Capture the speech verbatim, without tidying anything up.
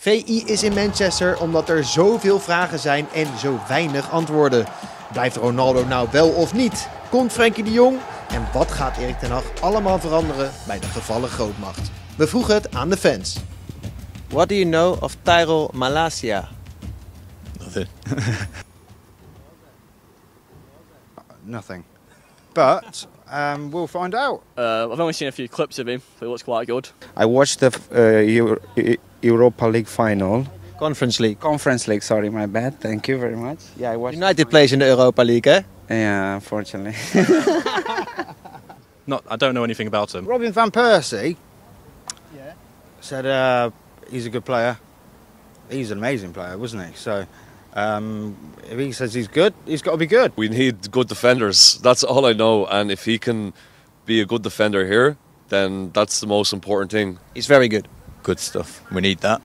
V I is in Manchester omdat er zoveel vragen zijn en zo weinig antwoorden. Blijft Ronaldo nou wel of niet? Komt Frenkie de Jong? En wat gaat Erik ten Hag allemaal veranderen bij de gevallen grootmacht? We vroegen het aan de fans. What do you know of Tyrell Malacia? Nothing. Nothing. But um, we'll find out. Uh, I've only seen a few clips of him, so he looks quite good. I watched the uh, Euro Europa League final. Conference League. Conference League, sorry, my bad. Thank you very much. Yeah, I watched. United plays in the Europa League, hè? Yeah, unfortunately. Not. I don't know anything about him. Robin van Persie yeah. said uh, he's a good player. He's an amazing player, wasn't he? So um, if he says he's good, he's got to be good. We need good defenders. That's all I know. And if he can be a good defender here, then that's the most important thing. He's very good. Good stuff. We need that.